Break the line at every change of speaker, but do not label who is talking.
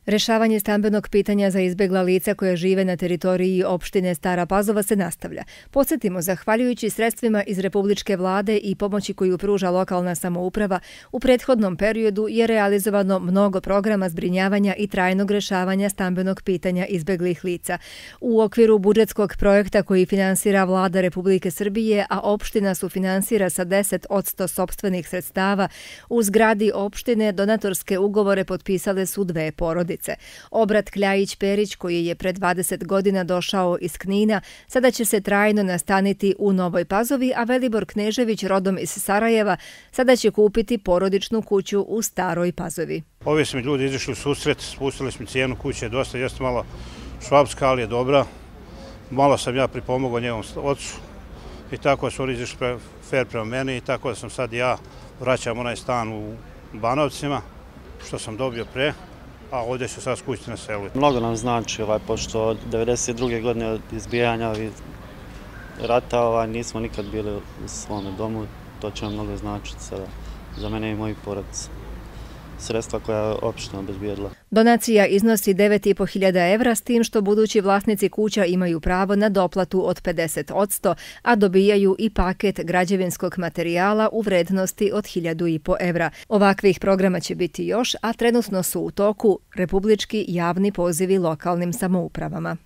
Rešavanje stambenog pitanja za izbegla lica koja žive na teritoriji opštine Stara Pazova se nastavlja. Podsjetimo, zahvaljujući sredstvima iz Republičke vlade i pomoći koju pruža lokalna samouprava, u prethodnom periodu je realizovano mnogo programa zbrinjavanja i trajnog rešavanja stambenog pitanja izbeglih lica. U okviru budžetskog projekta koji finansira Vlada Republike Srbije, a opština sufinansira sa 10% sopstvenih sredstava, u zgradi opštine donatorske ugovore potpisale su dve porodice. Obrat Kljajić-Perić, koji je pred 20 godina došao iz Knina, sada će se trajno nastaniti u Novoj Pazovi, a Velibor Knežević, rodom iz Sarajeva, sada će kupiti porodičnu kuću u Staroj Pazovi.
Ovi su mi ljudi izišli u susret, spustili smo cijenu kuće, dosta jeste malo švapska, ali je dobra. Malo sam ja pripomogao njegovom ocu i tako su oni izišli fair prema meni i tako da sam sad ja vraćam onaj stan u Banovcima, što sam dobio pre. A ovdje ću sad skućiti na selu.
Mnogo nam znači, pošto od 1992. godine od izbijanja rata nismo nikad bili u svome domu. To će nam mnogo značiti sada za mene i moji porodice. Sredstva koja je opština obezbijedila.
Donacija iznosi 9.500 evra, s tim što budući vlasnici kuća imaju pravo na doplatu od 50%, a dobijaju i paket građevinskog materijala u vrednosti od 1.500 evra. Ovakvih programa će biti još, a trenutno su u toku republički javni pozivi lokalnim samoupravama.